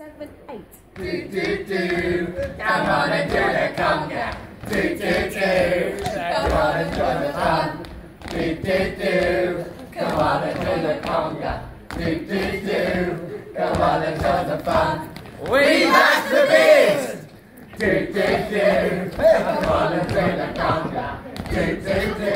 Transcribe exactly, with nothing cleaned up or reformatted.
seven, eight. Do, do, do. Come on and do the conga. Do, do, do. Come on and join the fun. Do, do, do. Come on and do the conga. Do, do, do. Come on and join the fun. We like the beat. Do, do, do. Come on and do the conga. Do, do, do.